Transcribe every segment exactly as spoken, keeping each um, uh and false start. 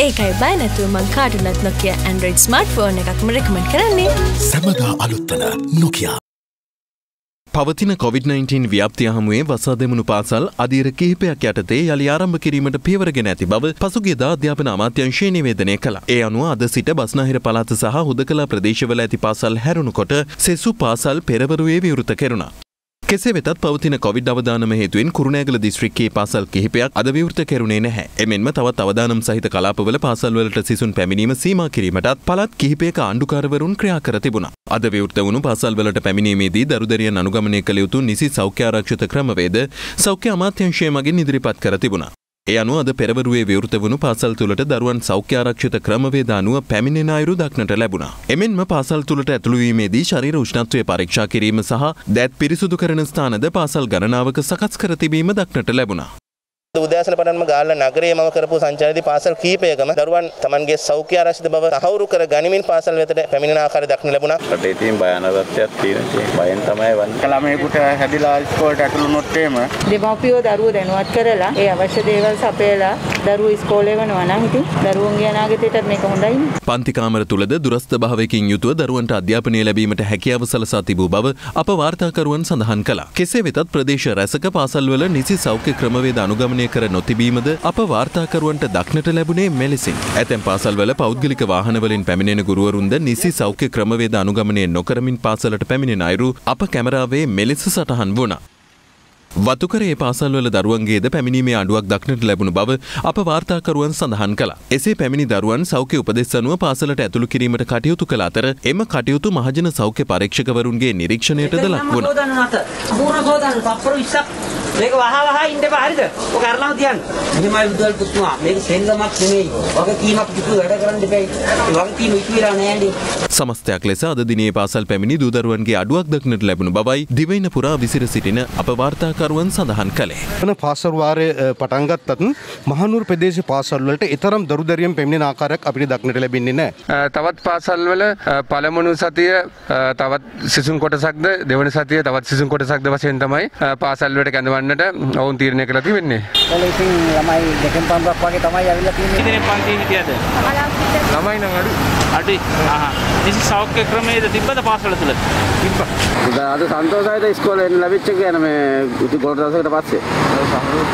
ඒකයි බය නැතුව මං කාටුනත් Nokia Android smartphone එකක්ම recommend කරන්නේ. සමගා අලුත්තන Nokia. පවතින කොවිඩ් නයින්ටීන් ව්‍යාප්තිය හමුවේ වසා දෙමුණු පාසල් අධීර කිහිපයක් යටතේ යළි ආරම්භ කිරීමට පියවරගෙන ඇති බව පසුගියදා අධ්‍යාපන අමාත්‍යාංශය නිවේදනය කළා. ඒ අනුව අද සිට බස්නාහිර පළාත සහ හුදකලා ප්‍රදේශවල ඇති පාසල් හැරුණුකොට සෙසු පාසල් පෙරවරුවේ විවෘත කෙරුණා. කෙසේ වෙතත් පවතින කොවිඩ් අවදානම හේතුවෙන් කුරුණෑගල දිස්ත්‍රික්කයේ පාසල් කිහිපයක් අද විවෘත කෙරුණේ නැහැ. එමෙන්ම තවත් අවදානම් සහිත කලාපවල පාසල්වලට සිසුන් පැමිණීම සීමා කිරීමටත් පළාත් කිහිපයක ආණ්ඩුකාරවරුන් ක්‍රියා කර තිබුණා. අද විවෘත වුණු පාසල්වලට පැමිණීමේදී දරුදරියන් අනුගමනය කළ යුතු නිසි සෞඛ්‍ය ආරක්ෂිත ක්‍රමවේද සෞඛ්‍ය අමාත්‍යාංශය මගින් ඉදිරිපත් කර තිබුණා. ඒ අනුව අද පෙරවරුවේ විවෘත වුණු පාසල් තුළට දරුවන් සෞඛ්‍ය ආරක්ෂිත ක්‍රමවේද අනුව පැමිණෙන අයුරු දක්නට ලැබුණා. එමෙන්ම පාසල් තුළට ඇතුළු වීමේදී ශරීර උෂ්ණත්වය පරීක්ෂා කිරීම සහ දෑත් පිරිසුදු කරන ස්ථානද පාසල් ගණනාවක සකස් කර තිබීම දක්නට ලැබුණා. උදෑසන පටන්ම ගාල්ල නගරයේ මම කරපු සංචාරයේදී පාසල් කීපයකම දරුවන් Tamanගේ සෞඛ්‍ය ආරක්ෂිත බව තහවුරු කර ගනිමින් පාසල් වෙතට පැමිණෙන ආකාරය දක්න ලැබුණා. රටේ තියෙන භයානක තත්ත්වයක් තියෙනවා. බයෙන් තමයි වන්නේ. ළමයෙකුට හැදිලා ඉස්කෝලේට ඇතුළු වුණොත් එහෙම දෙමාපියෝ දරුවෝ දැනුවත් කරලා ඒ අවශ්‍ය දේවල් සපයලා දරුවෝ ඉස්කෝලේ යනවා නම් ඉතින් දරුවන්ගේ අනාගතයට මේක හොඳයිනේ. පන්ති කාමර තුලද දුරස්ථ භාවයකින් යුතුව දරුවන්ට අධ්‍යාපනය ලැබීමට හැකියාව සලසා තිබූ බව අප වාර්තාකරුවන් සඳහන් කළා. කෙසේ වෙතත් ප්‍රදේශ රැසක පාසල්වල නිසි සෞඛ්‍ය ක්‍රමවේද අනුගමනය කර නොතිබීම අප වාර්තාකරුවන්ට දක්නට ලැබුණේ මෙලෙසින්. ඇතැම් පාසල්වල පෞද්ගලික වාහනවලින් පැමිණෙන ගුරුවරුන්ද නිසි සෞඛ්‍ය ක්‍රමවේද අනුගමනය නොකරමින් පාසලට පැමිණෙන අයුරු අප කැමරාවේ මෙලෙස සටහන් වුණා. වතුකරයේ පාසල්වල දරුවන්ගේද පැමිණීමේ අඩුවක් දක්නට ලැබුණු බව අප වාර්තාකරුවන් සඳහන් කළා. එසේ පැමිණි දරුවන් සෞඛ්‍ය උපදෙස් අනුව පාසලට ඇතුළු කිරීමට කටයුතු කළ අතර එම කටයුතු මහජන සෞඛ්‍ය පරීක්ෂකවරුන්ගේ නිරීක්ෂණයටද ලක් වුණා. මේක වහ වහ ඉන්න එපා හරිද? ඔක අරලම තියන්න. එහෙමයි විදුවල් පුතුමා. මේක සෙල්ලමක් නෙමෙයි. වගකීමක් පිටු වැඩ කරන්න දෙපයි. ඒ වගකීම ඉටු වෙලා නෑනේ. සමස්තයක් ලෙස අද දිනේ පාසල් පැමිණි දූ දරුවන්ගේ අඩුවක් දක්නට ලැබුණු බවයි දිවයින පුරා විසිර සිටින අප වාර්තාකරුවන් සඳහන් කළේ. වෙන පාසල් වාරයේ පටන් ගත්තත් මහනුවර ප්‍රදේශ පාසල් වලට ඊතරම් දරුදරියන් පැමිණෙන ආකාරයක් අපිට දක්නට ලැබෙන්නේ නැහැ. තවත් පාසල් වල පළමුණු සතිය තවත් සිසුන් කොටසක්ද දෙවන සතිය තවත් සිසුන් කොටසක්ද වශයෙන් තමයි පාසල් වලට කැඳවන්නට ඔවුන් තීරණය කළා තිබෙන්නේ. ඔල ඉතින් ළමයි දෙකෙන් පන්දක් වගේ තමයි ඇවිල්ලා තියෙන්නේ. ඉතින් පන්ති හිටියද? ළමයි නම් අඩු. අඩුයි. ආහා. නිසි සෞඛ්‍ය ක්‍රමයේද තිබ්බද පාසල තුල? තිබ්බා. අද සන්තෝෂයිද ඉස්කෝලේ එන්න ලැබිච්ච කියන මේ උදේ ගොඩ දවසකට පස්සේ.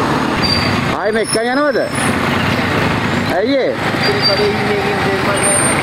ආයෙ මෙක්කන් යනවද? ඇයි ඒ?